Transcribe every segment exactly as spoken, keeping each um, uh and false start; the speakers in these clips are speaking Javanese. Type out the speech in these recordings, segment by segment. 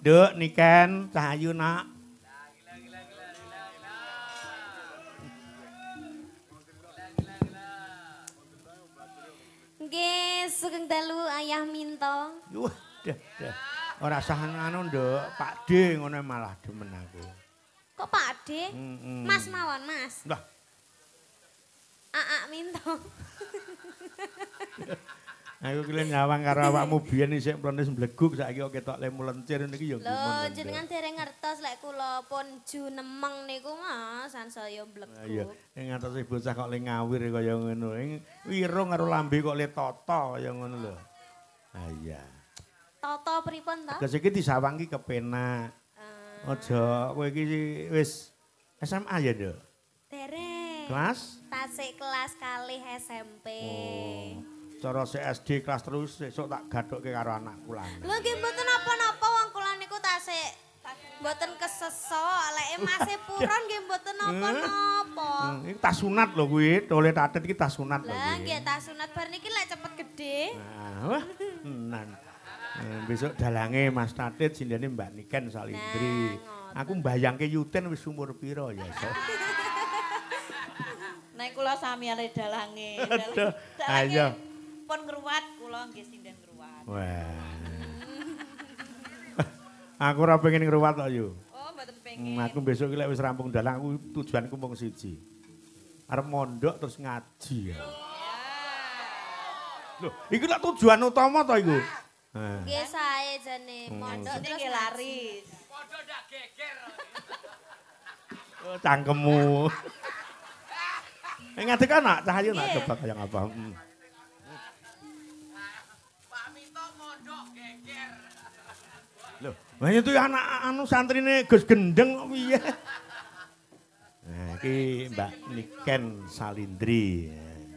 Nduk niken Cahayu nak. Nggih, sugeng dalu Ayah Minto. Wah, dah, dah. Ora sah anu, Nduk. Pak D ngono malah demen aku. Kok Pak D? Mm -mm. Mas mawon, Mas. Lah. Aa Minto. Aku kira nyawang karo awakmu biyen isih mlenes mbleguk saiki kok ketok lemu lencir niki ya Lho, jenengan dereng ngertos lek kula pun junemeng niku mah sansaya mbleguk. Iya, ing ngatose bocah kok le ngawir kaya ngono. Ing wirung karo lambe kok le tata kaya ngono lho. Ah iya. Tata pripun to? Teges iki disawang ki kepenak. Aja kowe iki wis S M A ya, Nduk? Dereng. Kelas? Tasik kelas kalih S M P. Oh. Cara C S D kelas terus sesuk tak gadhokke karo anakku lanang. Lho nggih mboten napa-napa wong kula niku tasik mboten kesesa, lek Mas Puron nggih mboten napa-napa. Hmm, iki tas sunat lho kuwi, tole tatet iki tas sunat lho kuwi. Lah nggih tas sunat bar niki lek cepet gede. Nah, wah, tenan. Eh, besok dalange Mas Tatit sindene Mbak Niken Salindri. Nah, aku mbayangke Yuten wis umur pira ya, so. Nek kula samiyane dalange. Aduh, ayo. Pun ngruwat kula nggih sinden ngruwat. Wah. Aku ora pengen ngruwat kok yo. Oh, mboten Hmm, pengen. aku besok iki lek wis rampung dalang aku tujuanku mung siji. Arep mondok terus ngaji ya. Loh, iki lek tujuan utama to iku? Nah. Nggih sae jane mondok Terus terus nggih laris. Padha ndak geger. Oh, cangkemmu. Eh ngadeg anak Cahayu nak coba kayak apa? Hmm. Pak Minto mondok geger. Loh, lha itu anak anu santrine Gus Gendeng kok piye? Nah, iki Mbak Niken Salindri.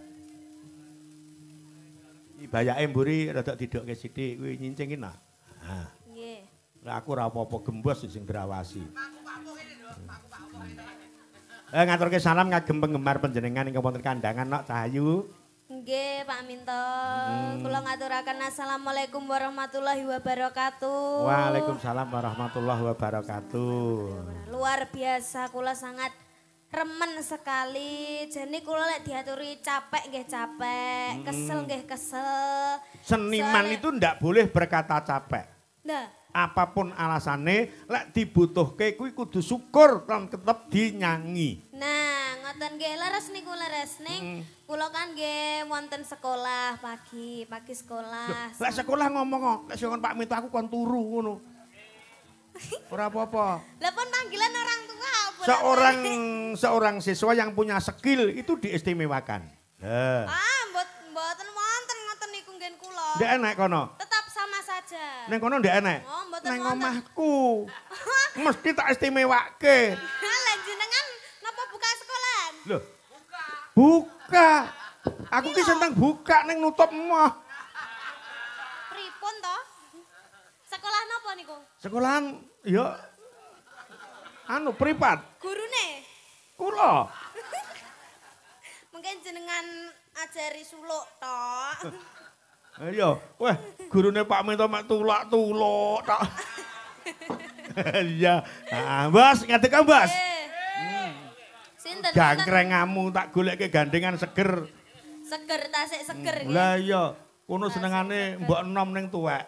Iki bayake mburi rada didokke sithik kuwi nyincing nak. Nah, nggih. lah aku ora apa-apa gembos sing drawasi. Eh ngaturke salam kagem penggemar panjenengan ingkang wonten kandangan nok Cahayu. Nggih, Pak Minto. Kula ngaturaken assalamualaikum warahmatullahi wabarakatuh. Waalaikumsalam warahmatullahi wabarakatuh. Luar biasa kula sangat remen sekali. Jane kula lek diaturi capek nggih capek, kesel nggih kesel. Seniman Soalnya- itu ndak boleh berkata capek. Nah, Apapun alasannya, lek dibutuhke kuwi kudu syukur lan tetep dinyanyi. nah ngoten nggih leres niku leres ning kula kan nggih wonten sekolah pagi, pagi sekolah. Lek sekolah ngomong kok, lek sing Pak Minto aku kon turu ngono. Ora apa-apa. Lah pun panggilan orang tua. bolak-balik. Seorang seorang siswa yang punya skill itu diistimewakan. Nah, Ah, mbot mboten wonten ngoten niku ngen kula. ndek enek kono. Tetap sama saja. Neng kono ndek enek. Oh, mboten Neng wonten. omahku. Mesti tak istimewake. Lah jenengan napa buka sekolahan? Loh. Buka. Aku ki seneng buka neng nutup emoh. Pripun to? Sekolah napa niku? Sekolahan ya anu privat. Gurune? Kula. Mungkin jenengan ajari suluk tok. Iya, weh gurune Pak Minto mek tulak-tuluk tok. Iya. Nah, Bos, ngadeg ka, Bos? Eh. Sinten? Gangkrengamu tak goleke gandengan seger. Seger tasik seger nggih. Lah iya, kono senengane mbok enom ning tuwek.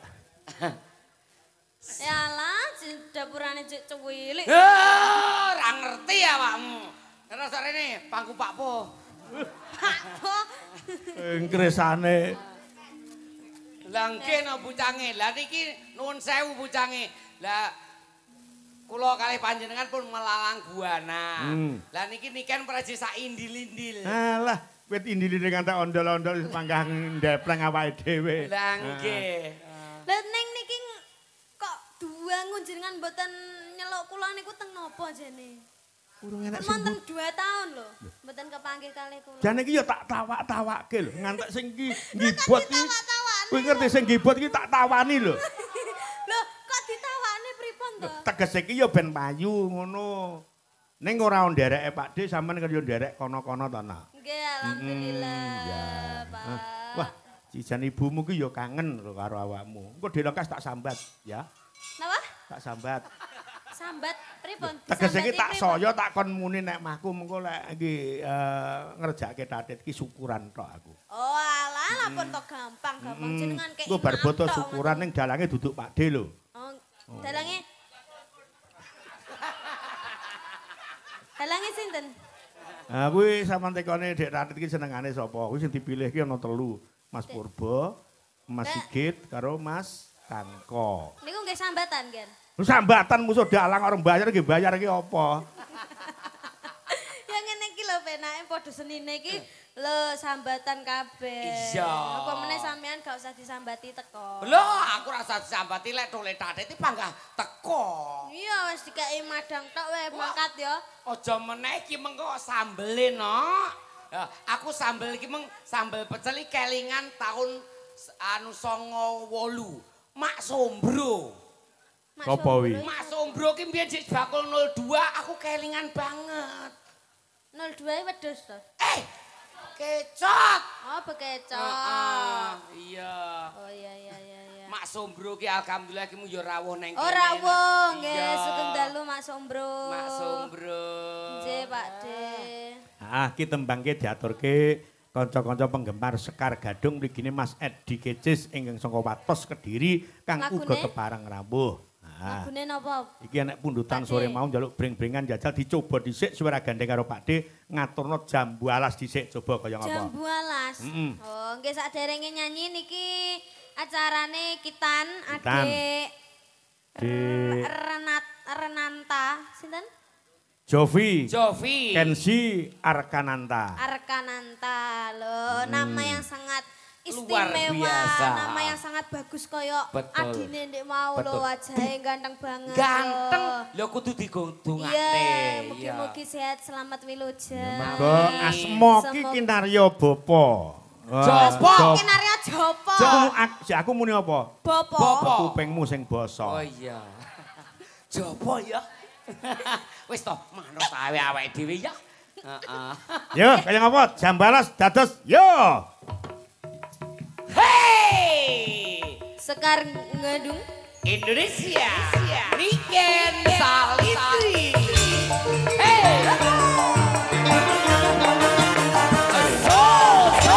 Yalah, dapurane cek cuwilik. Eh, ora ngerti awakmu. Terus rene pangku Pak Po. Pak Po. Engkresane. Lah nggih no bucange. Lah niki nuwun sewu bucange. Lah kula kalih panjenengan pun melalang buana. Hmm. Lah niki niken praji sak indil-indil. Alah, wit indil-indil ngantek ondol-ondol panggah ndepleng awake dhewe. Lah nggih. Lah ning niki kok duangu jenengan mboten nyeluk kula niku teng napa jane? Urung enek sing Wonten dua tahun lho, mboten kepanggih kalih kula. jane iki ya tak tawak-tawakke lho, ngantek sing iki ngibot iki. Tawa-tawani. Kowe ngerti sing ngibot iki tak tawani lho. Lho, kok ditawani pripun to? Teges iki ya ben payu ngono. Ning ora ndereke Pak D sampean kan yo nderek kono-kono to, Nak. Nggih, alhamdulillah, ya. Pak. Wah, cijan ibumu ki yo kangen lho karo awakmu. Engko dilekas tak sambat, ya. Napa? tak sambat. Sambat pripun? Tegese iki Disambati tak pripun? saya tak kon muni nek mahku mengko lek iki eh, ngerjakke tatit iki syukuran tok aku. Oh alah lapun tok gampang gampang jenengan kei. Ku bar foto syukuran ning dalange duduk Pakde lho. Oh, dalange. Dalange sinten? Nah kuwi sampean tekone Dek Tatit iki senengane sapa? Kuwi sing dipilih iki ana telu. Mas Purba, Mas Sigit karo Mas Tangko. Niku nggih sambatan kan? Lu sambatan musuh dalang orang bayar iki bayar iki apa? Ya ngene iki lho penake padha senine iki lho sambatan kabeh. Iya. Apa meneh sampean gak usah disambati teko. Lho, aku rasa disambati lek tole tatit iki panggah teko. Iya wis dikeki madang tok wae mangkat ya. Aja meneh iki mengko sambele no. Ya, aku sambel iki meng sambel pecel iki kelingan tahun anu songo wolu. Mak Sombro. Apa wi? Mak Sombro ki mbiyen jek bakul nol dua aku kelingan banget. nol dua wedhus to. Eh, kecot. Oh bekecot. Heeh, iya. Oh iya iya iya iya. Mak Sombro ki alhamdulillah ki mu yo rawuh neng kene. Oh rawuh nggih Iya. sugeng dalu Mak Sombro. Mak Sombro. Nggih Pak De. Ah, ki tembangke diaturke kanca-kanca penggemar Sekar Gadung mrigine Mas Edi Kecis ingkang saka Watos Kediri kang uga Lagune? kepareng rawuh. Ah, Lagune napa? iki enek pundutan Pak sore De. mau njaluk breng-brengan jajal dicoba dhisik suwera gandeng karo Pak De ngaturno jambu alas dhisik coba kaya ngapa. Jambu alas. Mm-mm. Oh, nggih saderenge nyanyi niki acarane Kitan Kitan. Adik Di Renat Renanta sinten? Jovi, Jovi. Kenzi, Arkananta. Arkananta lho, nama yang sangat Luar istimewa, biasa. nama yang sangat bagus koyo Betul. adine ndek mau lho Betul. wajahe ganteng banget. Ganteng. lho. Lho kudu digondongake. Iya, mugi-mugi sehat selamat wilujeng. Mergo asma ki kinarya bapa. Wah, Jopo. Jop- Kinarya Jopo. Aku, aku, si aku muni apa? Bopo. Bopo. Kupingmu sing basa. Oh iya. Jopo ya. Wis to, manut awe awake dhewe ya. Heeh. Yo, kaya ngapa? Jambalas dados yo. Hey! Sekar Ngedung. Indonesia. Niken Salitri. Hey! So, so.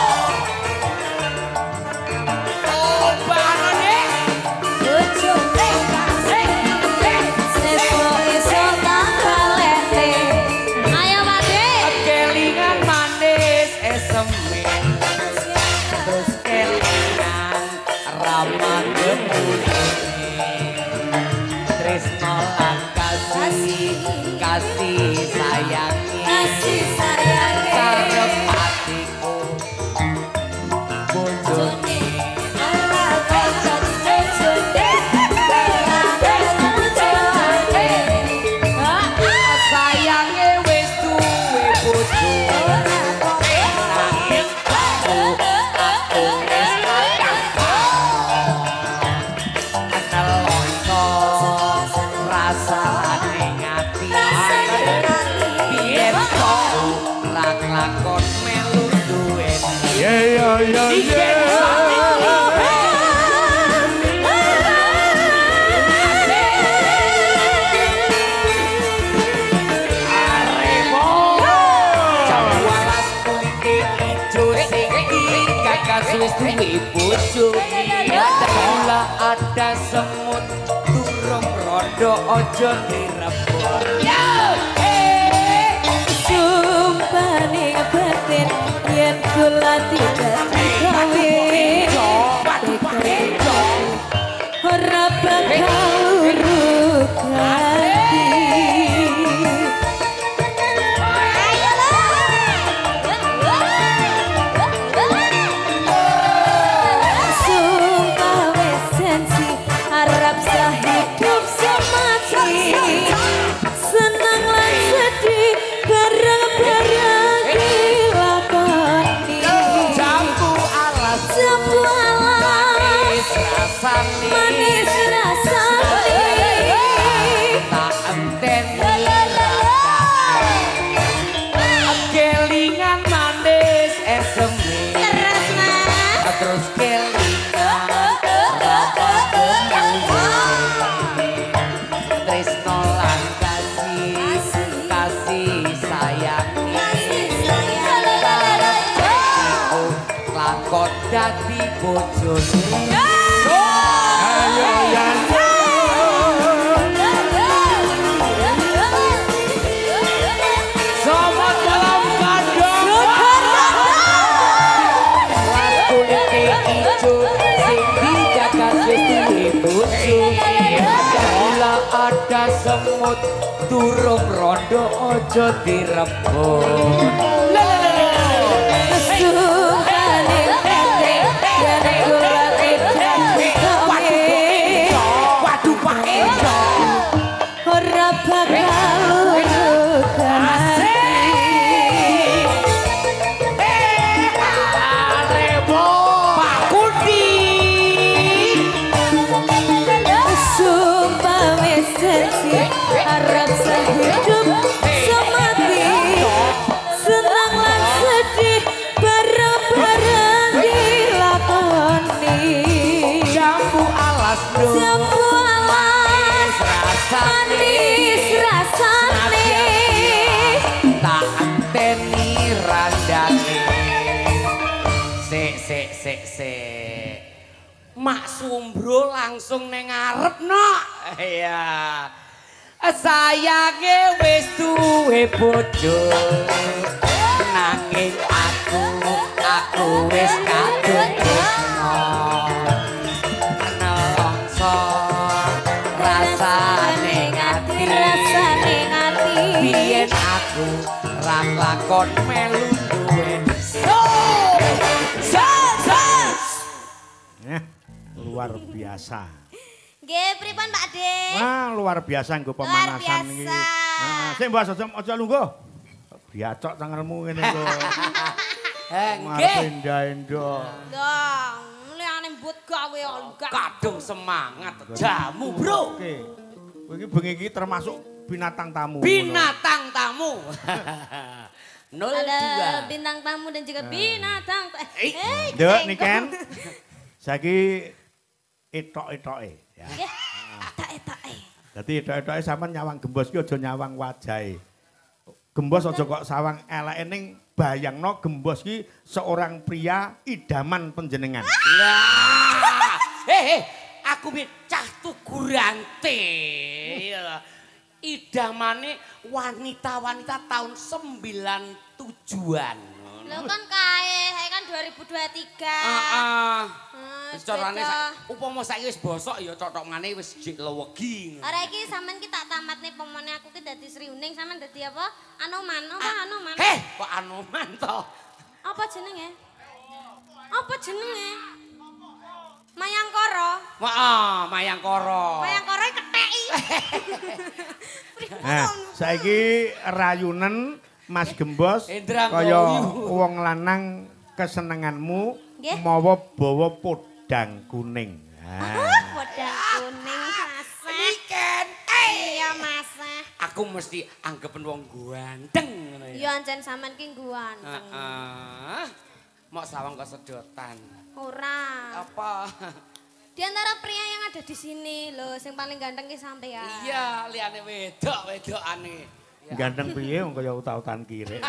Oh, banane. Bojo Hey, hey, hey. sepo iso tak balekne. Ayo Pak De. Kelingan manis esemen. Terus kelingan ramah gemulune. Tresno lan kasih, kasih sayangi. Kasih sayange. Karep atiku bojone. Ora kocok bojone. Sayange wis duwe bojo. Nanging aku, aku wis nelongso rasane ngati. Biyen kok lak-lakon melu duweni. Yo yo yo yo. Wis duwe bojo Mula ada semut turung rondo ojo direbut. Sumpane batin yen kula tidak kawin. Ora bakal urut hati. Sumpah wis janji arep sehidup semati. Senang lan sedih bareng-bareng dilakoni. Jambu alas Jambu alas rasane manis rasane. tak enteni kelingan manis eseme terus kelingan dadi bojone. Ayo Yanto. Selamat malam Bandung. Lagu iki ijo sing digagas wis dibojo. Bila ada semut durung rondo aja direbut. Waduh Pak Ejo. Ora bakal Pak Kudi. sumpah wis janji arep sehidup semati senang lan sedih bareng-bareng dilakoni Jambu alas do. jambu alas manis rasane Tak anteni randane. Sik sik sik sik. Mak Sumbro langsung neng ngarep nok. Iya. Sayange wis duwe bojo. Nanging aku aku wis kadung tresno. Nelongso rasane ngati. rasane ngati Biyen aku ra lakon melu duweni. Eh, luar biasa. Nggih, pripun Pak De? Wah, luar biasa nggo pemanasan iki. biasa. Nah, sing mbok aja aja lungguh. Biacok cangelmu ngene lho. Eh, Marep nggih. endah-endah. Dong, liyane mbut gawe enggak. Kadung semangat jamu, Bro. Oke. Kowe iki bengi iki termasuk binatang tamu. Binatang tamu. Nol Ada dua. bintang tamu dan juga binatang. Eh, Eh, Nduk Niken. Saiki etok-etoke ya. nggih. Tak-etoke. Dadi etok-etoke sampean nyawang gembos ki aja nyawang wajahe. Gembos aja kok sawang eleke ning bayangno gembos ki seorang pria idaman panjenengan. Lah. Heh, heh, aku mi cah tugurante. Iya. Idamane wanita-wanita tahun sembilan tujuan. Lho kan kae, saya kan dua ribu dua puluh tiga. Heeh. Nah, Wis carane beda. sak upama saiki wis bosok ya cotokane wis jek lewegi. Ora iki sampean ki tak tamat nih pemone aku ki dadi Sri Uning sampean dadi apa? Anoman, apa Anoman? Heh, kok Anoman to? Apa jenenge? Apa jenenge? Mayangkara. Heeh, Mayangkara. Mayangkara ketheki. Nah, saiki rayunen Mas Gembos Indra kaya Ngoyu. wong lanang kesenenganmu Nggih. mawa bawa podang kuning. Nah. Podang kuning Mas. Niken. Iya Mas. Aku mesti anggapen wong ganteng ngono Iya ya. ancen sampean ki ganteng. Heeh. Mok sawang kesedotan. Ora. Apa? Di antara pria yang ada di sini loh, yang paling ganteng ki sampean. Iya, liyane wedok, wedokane. Ya. Ganteng piye wong kaya uta-utan kirek.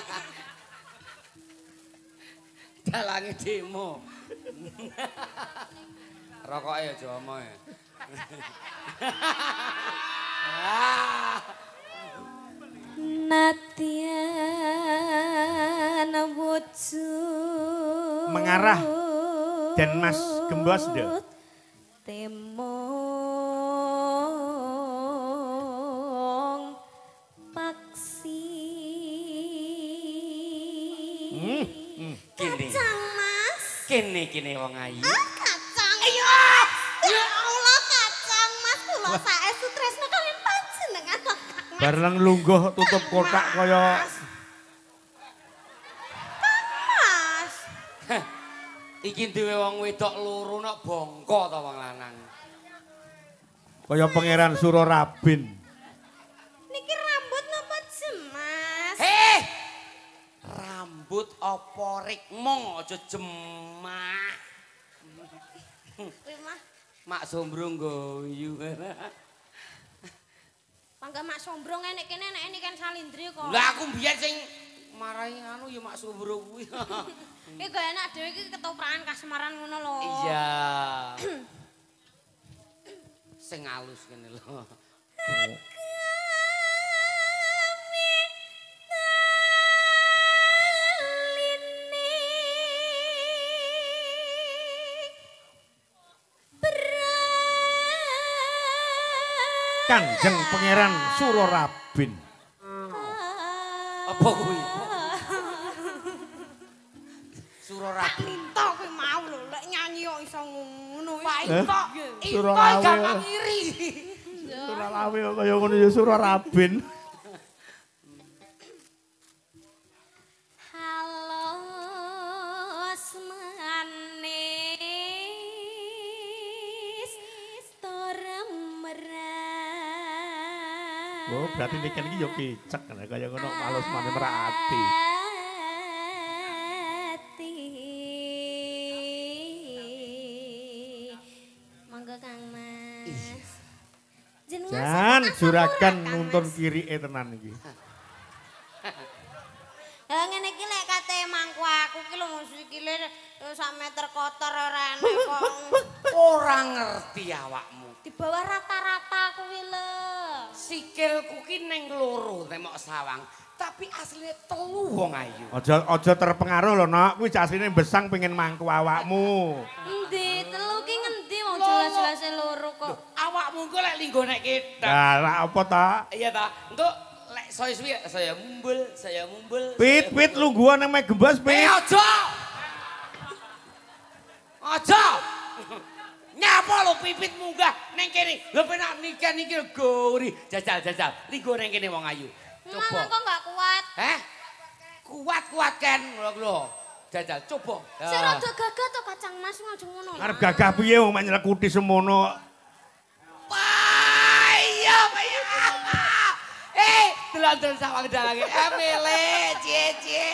Dalange demo. Rokoke aja omo ya. Ah. Natian wujud Mengarah dan Mas Gembos ndak? Temong paksi. Hmm, hmm. Kene. Kacang Mas. Kene kene wong ayu. Ah, kacang. Ayo. Ya Allah kacang Mas. Kula saestu tresno kalian panjenengan. Bareng lungguh tutup kotak kaya Mas. Iki duwe wong wedok loro nek bongko to wong lanang. kaya pangeran Surorabin. Niki rambut napa jemas? Heh. Rambut apa rikmong aja jemak. Kuwi mah Mak Sombrong guyu. pangga mak sombrong enek kene enek ini kan salindri kok. Lah aku biyen sing marahi anu ya Mak Sombrong kuwi. Iki gak enak dhewe iki ketoprakan kasemaran ngono lho. Iya. Sing halus kene lho. Kanjeng Pangeran Surorabin. Apa kuwi? Surorabin. Minta kowe mau lho lek nyanyi kok iso ngono. Pak Ito, Ito Suralawe. gampang iri. Suralawe kok kaya ngono ya Surorabin. Halo manis toremrah. Oh, berarti niken iki ya picek kaya ngono malus mane merati. Monggo Kang Mas. Jenengan Jan juragan nuntun kirike tenan iki. Ya ngene iki lek kate mangku aku ki lho sikile sak meter kotor ora enak kok. Ora ngerti awakmu. Di bawah rata-rata kuwi lho. Sikilku ki ning loro temok sawang, tapi asline telu wong ayu. Aja aja terpengaruh lho, Nok. Kuwi asline besang pengen mangku awakmu. Endi telu ki ngendi wong jelas-jelas loro kok. Awakmu engko lek linggonek kita. Lah lah apa ta? Iya ta? Engko lek saya suwi saya mumbul, saya mumbul. Pit pit lu gua nang mek gembos Eh pit. aja. Aja. Nyapa lo pipit munggah neng kene. Lho penak nikah niki gori. Jajal jajal. Linggo neng kene wong ayu. Coba. Coba. Kok enggak kuat? Heh? Kuat-kuat kan lho lho. Jajal coba. Sing rada gagah to Kacang Mas aja ngono. Arep gagah piye wong mek nyelekuti semono. Payo payo. Eh, delon-delon sawang dalange. Emele cie-cie.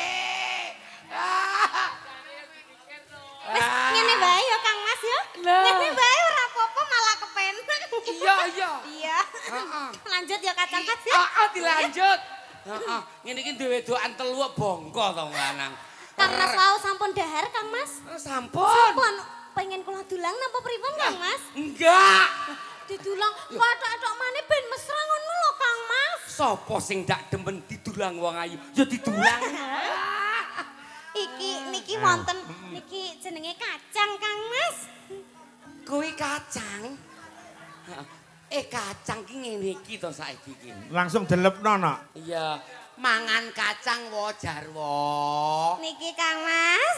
Wis ngene wae ya Kang Mas ya. Ngene wae ora apa-apa malah kepenak. Iya iya. Iya. Heeh. Lanjut ya Kacang Mas ya. Heeh dilanjut. Heeh. Ngene iki duwe doan telu bongko to lanang. Kang Mas wau sampun dahar Kang Mas. Sampun. Sampun pengen kula dulang napa pripun Kang Mas? Enggak. Didulang pathok-pathok maneh ben mesra ngono lho Kang Mas. Sopo sing ndak demen didulang wong ayu? Ya didulang. Iki niki wonten niki jenenge kacang Kang Mas. Kuwi kacang. Eh kacang ki ngene iki to saiki iki. Langsung delepno, Nok. Iya, mangan kacang wo jarwo. Niki Kang Mas.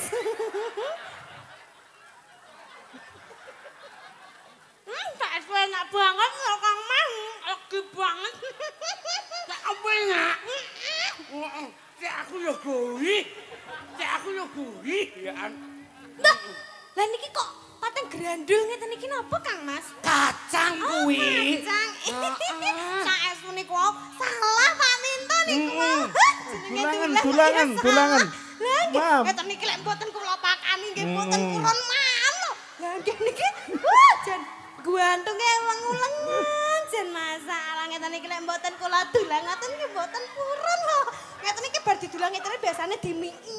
Hmm, tak enak banget lho Kang Mas. Legi banget. Tak apa enak? Cek aku ya gowi. Cek aku ya gowi. Ya Lah, lah niki kok paten grandul ngeten iki napa Kang Mas? kacang kuwi. Kacang. Saestu niku wau salah Pak Minto niku wau. Dulangan, dulangan, dulangan. Lah nggih, Mam. ngeten niki lek mboten kula pakani nggih mboten purun manuk. Lah nggih niki wah jan guantunge uleng-ulengan jan masalah ngeten niki lek mboten kula dulang ngaten niki mboten purun lho. Ngeten niki bar didulang ngeten biasane dimiki.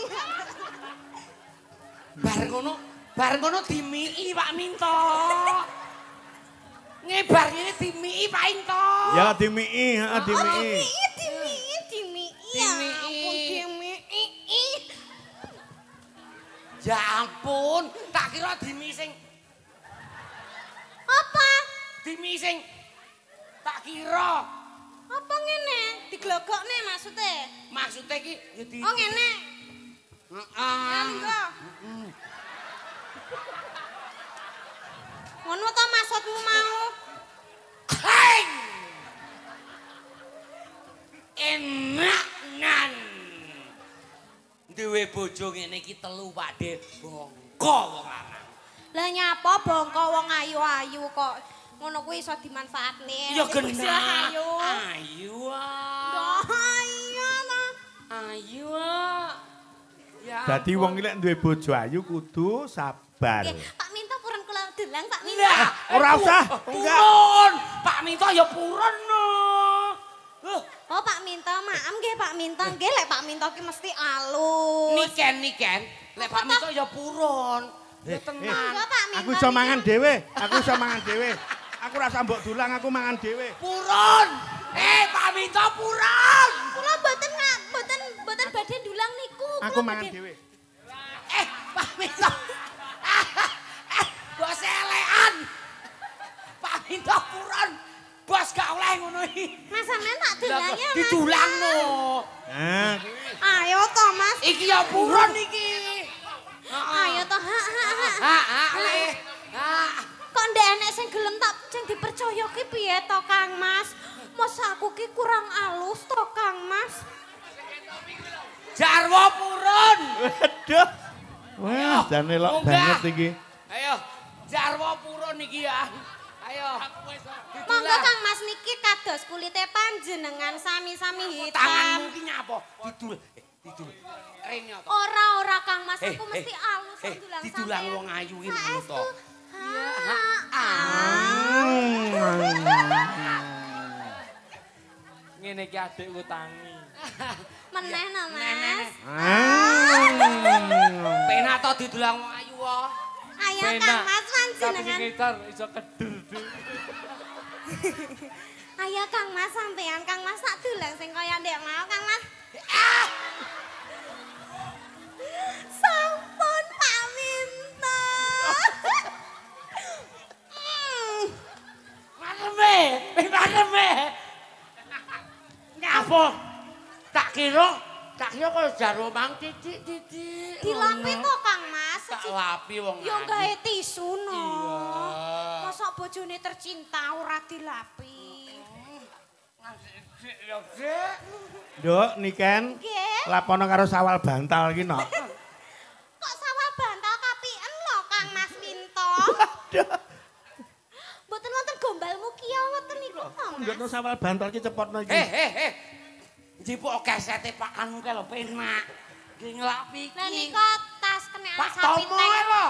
Bar ngono, bar ngono dimiki Pak Minto. Ngebar ngene dimiki Pak Minto. Ya dimiki, heeh dimiki. Dimiki, dimiki, dimiki. Ya ampun dimiki. Ya ampun, tak kira dimiki sing Apa? dimiki sing tak kira. Apa ngene? Diglogokne maksude? Maksudnya ki ya di Oh ngene. Heeh. Ya lho. Ngono to maksudmu mau? Hai. Enak nan. Duwe bojo ngene iki telu Pakde bongko wong lanang. Lah nyapa bongko wong ayu-ayu kok ngono kuwi iso dimanfaatne. Ya Wis genah. ayu. Ayu. Dah iya to. Ayu. Ya. Dadi wong iki lek duwe bojo ayu kudu sabar. Nggih, Pak Minto purun kula delang Pak Minto. Lah, Ora usah, enggak. Purun. Pak Minto ya purun no. Loh, Oh Pak Minto, maaf nggih Pak Minto, nggih lek Pak Minto ki mesti alus. Niken niken, lek Pak Minto ya purun. Ya Eh, tenan. Enggak Pak Minto. Aku iso niki- mangan dhewe, aku iso mangan dhewe. Aku rasa mbok dulang, aku mangan dhewe. Purun. Eh, Pak Minto purun. Kula mboten nggak, mboten mboten badhe dulang niku. Aku Kula mangan badhe- dhewe. Eh, Pak Minto. Eh, bos elekan. Pak Minto purun. Bos gak oleh ngono iki. Mas sampean tak dulang ya Mas. Didulangno. Nah, Ayo to Mas. Iki ya purun iki. Ayo to ha ha ha. Ha, ha, le. Ha. Kok ndek enek sing gelem tak sing dipercaya ki piye to Kang Mas? Masa aku ki kurang alus to Kang Mas? Jarwo purun. waduh. Wah, jane lok Munggah. banget iki. Ayo, Jarwo purun iki ya. Ayo. Monggo Kang Mas niki kados kulite panjenengan sami-sami hitam. Tanganmu ki nyapa? Didul. Eh, didul. Rene to. Ora ora Kang Mas, Eh, aku eh, mesti alus eh, dulang didulang sampean. wong ayu ki ngono Saestu. to. Ha. Ngene iki adikku tangi. Meneh no Nenek. Mas. Penak to didulang wong ayu wae. Ayo Penak. Kang Mas Tapi panjenengan. sekitar iso keder. Ayo Kang Mas sampean Kang Mas tak dulang sing kaya ndek mau Kang Mas. Sampun Pak Minto. Hmm. Maneme, maneme. Nyapa? Tak kira, tak kira kok jaro mang titik-titik. Dilapi to Kang Mas. Tak lapi wong Yo ayu. gawe tisu no. Iya. Masa bojone tercinta ora dilapi. Ya, Dek. Nduk, Niken. Nggih. Lapono karo sawal bantal iki no. Kok sawah bantal kapien lho Kang Mas Minto. Mboten wonten gombal mukia ngoten niku to Mas. Ndukno sawal bantal iki cepotno iki. Heh, heh, heh. Njipuk kesete Pak Anu ke lho penak. Nggih nglapi iki. Lah nika tas kenekan Pak sapi Tomo teh. lho.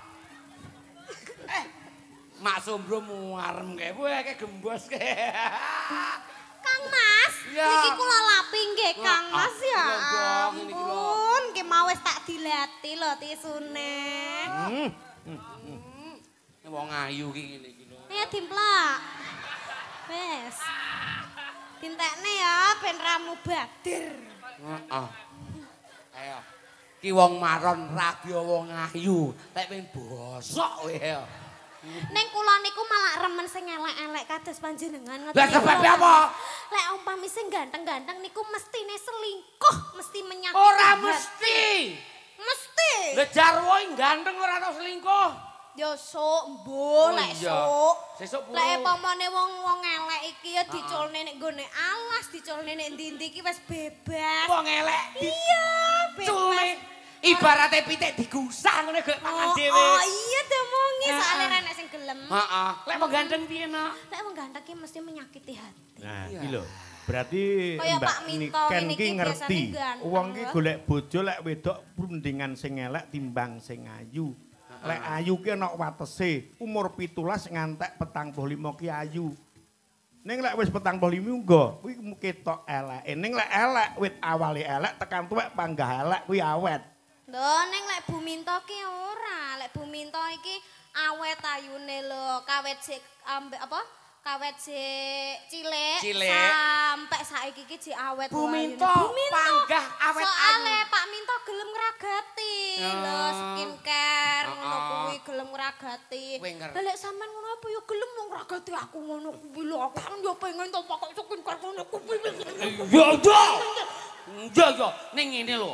Eh, Mak Sombro muarem kae kowe ke gembos ke. Kang Mas, Iya. niki kula lapi nggih Kang Ah, Mas ya. iya dong, ini iki lho. Ampun, nggih mau wis tak dilati lho tisune. Hmm. Wong ayu ki ngene iki lho. Ayo dimplak. Wes. Dintekne ya ben ramu badir. Heeh. Ayo. Ki wong maron rabi wong ayu, lek ping bosok kowe ya. Ning kula niku malah remen sing elek-elek kados panjenengan ngoten. Lah niku sebab lho, apa? Mas. Lek umpami sing ganteng-ganteng niku mestine selingkuh, mesti menyakiti. Ora hati. mesti. Mesti. Lah jarwo iki ganteng ora tau selingkuh. Ya sok, Oh, mbo, lek iya. sok. Sesuk puru. Lek pamane wong-wong elek iki ya diculne nek nggone alas, diculne nek ndi-ndi iki wis bebas. Wong elek Iya, dicule. bebas. Ibarate pitik digusah ngene gek mangan Oh, dhewe. oh iya demongi Heeh. soalnya renek sing gelem. Heeh. Lek wong ganteng piye, Nak? Lek wong ganteng ki mesti menyakiti hati. Nah, Iya. iki lho. Berarti Kaya Mbak Pak Minto Niken ini ki ki ngerti. biasane ganteng, Wong ki lho. golek bojo lek wedok mendingan sing elek timbang sing ayu. Lek ayu ki ana watese, umur pitulas ngantek petang puluh lima ki ayu. Ning lek wis petang puluh lima nggo, kuwi ketok elek. Ning lek elek wit awale elek tekan tuwek panggah elek kuwi awet. Lho ning lek Bu Minto ki ora, lek Bu Minto iki awet ayune lho, kawet sik ambek apa? Kawet sik cilik, Cilik. sampai saiki iki jek awet Bu lho ayune. Minto, Bu Minto panggah awet Soale ayu. Pak Minto gelem ngragati lho Oh. skincare ngono Oh. kuwi gelem ngragati. Kowe ngerti. Lah lek sampean ngono apa ya gelem wong ngragati aku ngono kuwi lho aku kan yo pengen to pakai skincare ngono kuwi. Ya ya. Ya ya, ning ngene lho.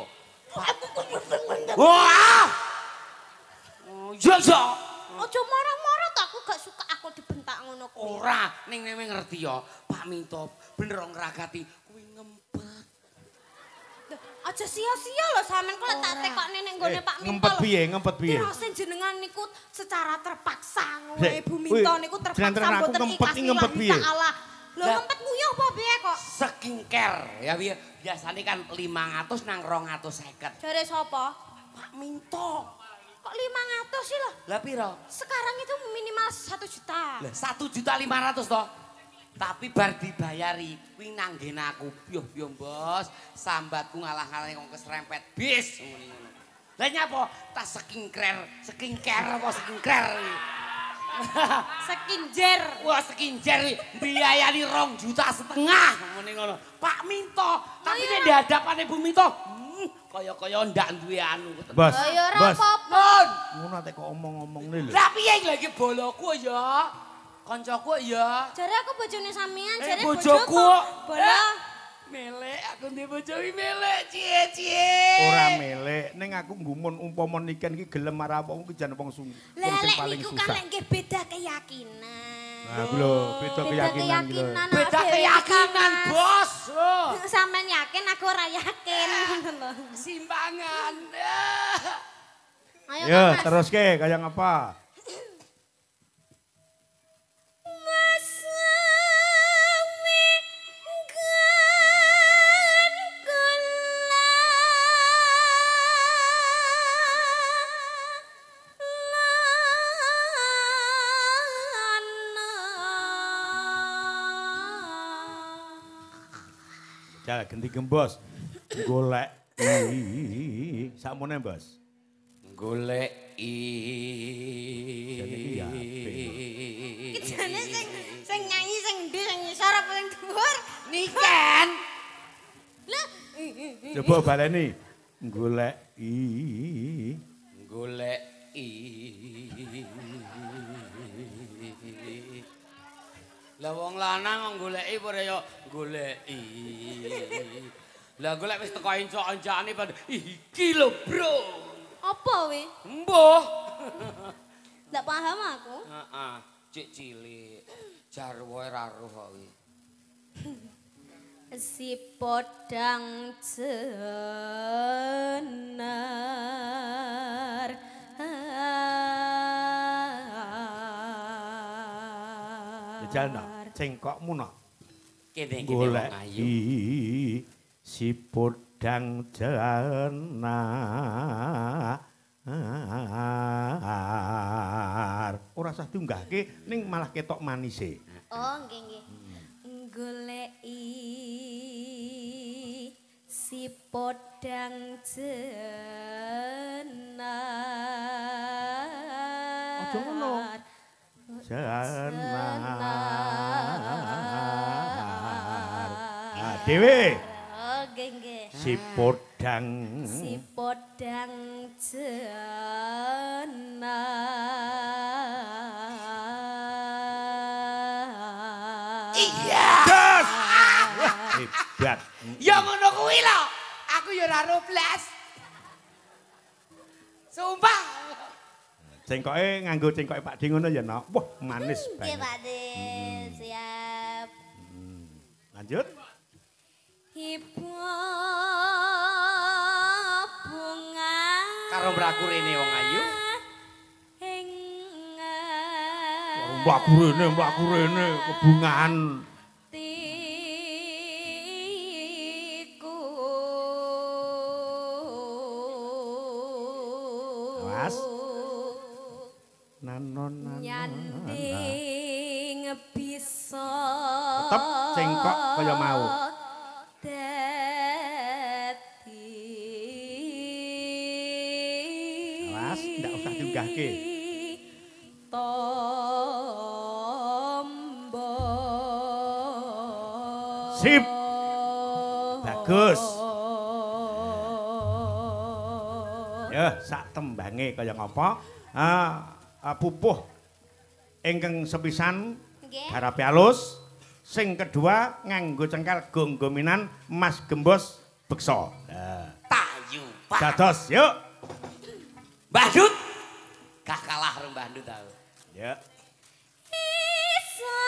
Wah! Oh, ya ya. Aja marah-marah to aku gak suka aku dibentak ngono kuwi. Ora, ning newe ngerti ya, Pak Minto bener ngragati kuwi ngempet. Duh, aja sia-sia lho sampean kok lek tak tekokne nek nggone Eh, Pak Minto. ngempet piye, ngempet piye? Kirasen jenengan niku secara terpaksa ngono Sik, Bu Minto wih, niku terpaksa jentren aku mboten ngempet ikhlas iki ngempet lillahi piye? ta'ala. Lho Lah. ngempet nguyuh apa piye kok? Skincare ya piye? Biasane kan lima ratus nang dua ratus lima puluh. Jare sapa? Pak Minto. Kok lima ratus sih lho? Lah piro? Sekarang itu minimal satu juta. Lah satu juta lima ratus toh. Tapi bar dibayari kuwi nanggen aku. Yo yo Bos, sambatku ngalah-ngalah wong keserempet bis ngono. Lah nyapa? Tas skincare, skincare apa skincare iki? Skinjer. Wah, skinjer biayani rong juta setengah ngene ngono. Pak Minto, tapi nek di hadapane Bu Minto, hmm, kaya-kaya ndak duwe anu. Bos, Ya ora bos. apa-apa. Ngono ate kok omong-omongne lho. Lah piye lagi boloku ya? Kancaku ya. Jare aku bojone sampean, Eh, jare bojoku. bojoku. Bola. Melek, aku ndek bojo melek, cie-cie. Ora melek, ning aku nggumun umpama niken iki gelem marah wong iki jan wong sing Lelek niku kan susah. lek nggih beda keyakinan. Nah, aku lho, beda keyakinan iki lho. Beda keyakinan, Bos. Oh. Sampean yakin aku ora yakin ngono lho. Simpangan. Ayo Ya, Mas. teruske kaya ngapa? Jal ganti gembos. Golek i sakmene, Bos. Golek i. Iki jane sing sing nyanyi sing ndi sing ngisor apa sing dhuwur? Niken. Lah, Coba baleni. Golek i Golek i. Lah wong lanang goleki ora ya goleki. Lah golek wis teko encok-encokane padha iki lho, Bro. apa wi? Mbuh. Ndak paham aku. Heeh, cik cilik. Jarwo ora roh kok kuwi. Si podang jenar. jajal no, cengkokmu no. Kene kene Golek wong ayu. i si podang jenar. Ora usah diunggahke ning malah ketok manise. Oh, nggih nggih. Goleki si podang jenar. Aja ngono. Jenar. Ah, dhewe. Oh, nggih nggih. Si podang Si podang jenar. Iya. das. Hebat. Ya ngono kuwi lho. Aku ya ora ro blas. Sumpah. Cengkoke nganggo cengkoke Pak D ngono ya no. Wah, manis Nggih, banget. Pak De. Siap. Lanjut. Ibu bunga Karo mlaku rene wong ayu. Mlaku rene, mlaku rene kebungaan. Tiku Awas. Nanon nanon. nyanding bisa Tetep cengkok kaya mau. Dadi Awas, ndak usah diunggahke. Tombo Sip. Bagus. Ya, sak tembange kaya ngapa? Ah, ah, pupuh ingkang sepisan Nggih. garape alus, sing kedua nganggo cengkal gonggominan Mas Gembos beksa. Nah, Tayu, Pak. dados yuk. Mbah Dut. Gak kalah karo Mbah Dut aku. Ya. Iso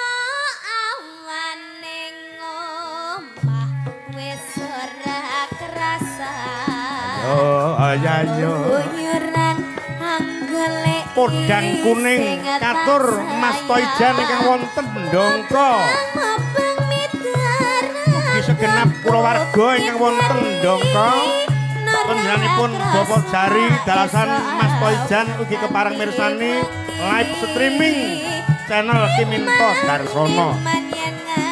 awane ngomah wis ora kerasa. Oh, ayo. Buyuran anggele Podang kuning katur Mas Toijan ingkang wonten Ndongko. Mugi segenap kulawarga ingkang wonten Ndongko. Panjenenganipun Bapak Jari dalasan Mas Toijan ugi kepareng mirsani live streaming channel Kiminto Darsono. Manyen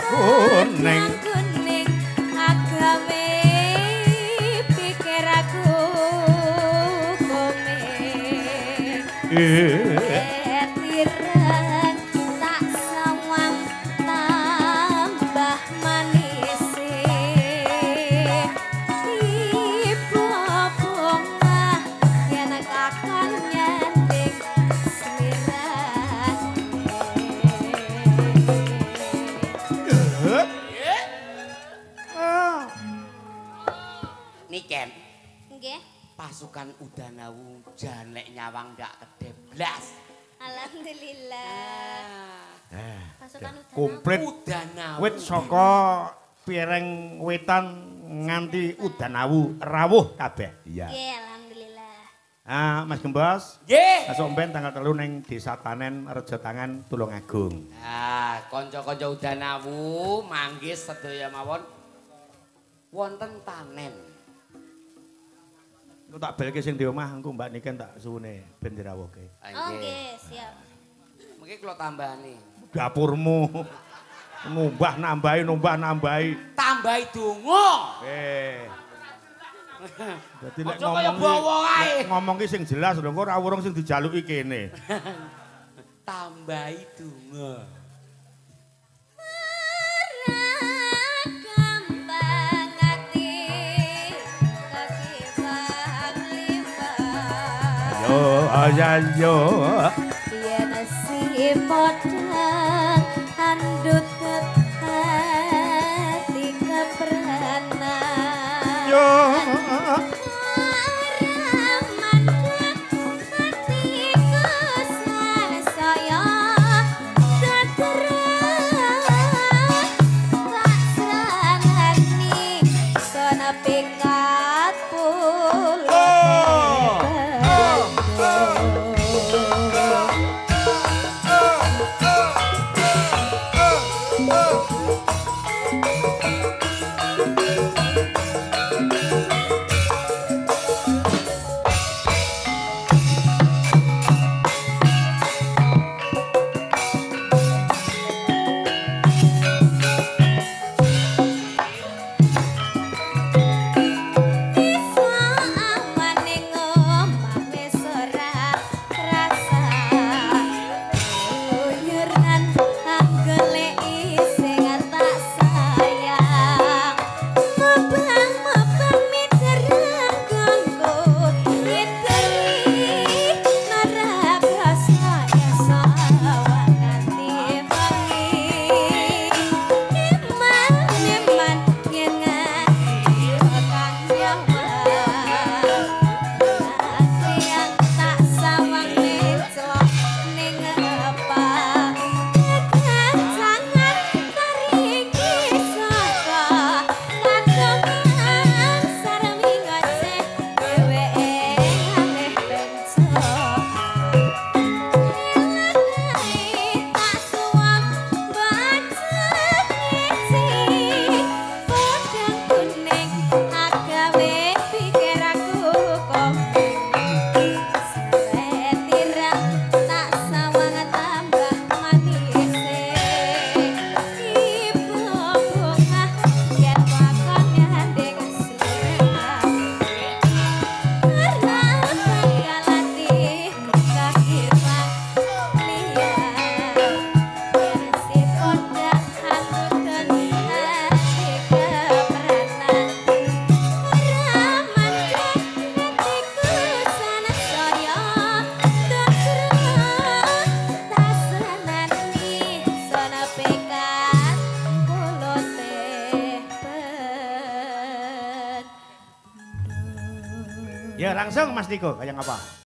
kuning kuning agawe pikir aku komeng tirang tak sawang tambah manis ibu bunga yen kakang nyanding slirat Niken, Nggih. pasukan Udanawu jan lek nyawang ndak kedeblas. Alhamdulillah. Pasukan udara. komplit Udanawu. wit saka pireng wetan nganti Udanawu rawuh kabeh. Iya. Nggih, alhamdulillah. Ah, Mas Gembos. Nggih. Besok mben tanggal telu ning Desa Tanen Rejo Tangan Tulungagung. Ah, kanca-kanca Udanawu manggis sedaya mawon wonten tanen. Engko tak belke sing di omah engko Mbak Niken tak suwune ben dirawuhke. Oh, nggih, siap. Mungkin kula tambani. Dapurmu numbah nambahi numbah nambahi. Tambahi donga. Eh. Dadi lek Aja kaya ngomong bawa ae. ngomong ki sing jelas lho engko ora urung sing dijaluki kene. Tambahi donga. gampang ati kaki panglima Yo ayan yo. yen si podang andut hati kebranan Yo. Pikat pulau Ya langsung Mas Niko, kayak apa?